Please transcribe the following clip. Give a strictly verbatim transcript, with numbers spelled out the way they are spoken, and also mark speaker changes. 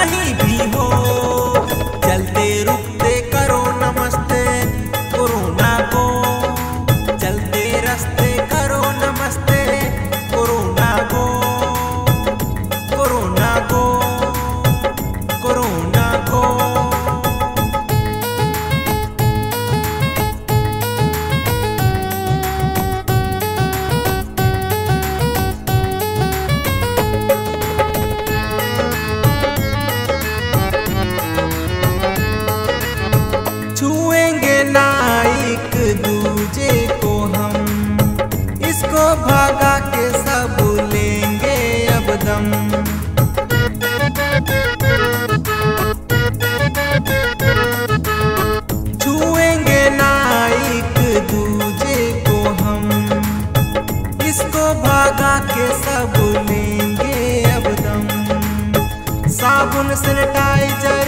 Speaker 1: कहीं भी हो, चलते रुकते करो नमस्ते कोरोना को, चलते रास्ते करो नमस्ते कोरोना को, कोरोना को, कोरोना को। छुएंगे ना एक दूजे को हम, इसको भागा के सब लेंगे अब दम। छुएंगे ना एक दूजे को हम, इसको भागा के सब लेंगे अब दम। साबुन सैनिटाइजर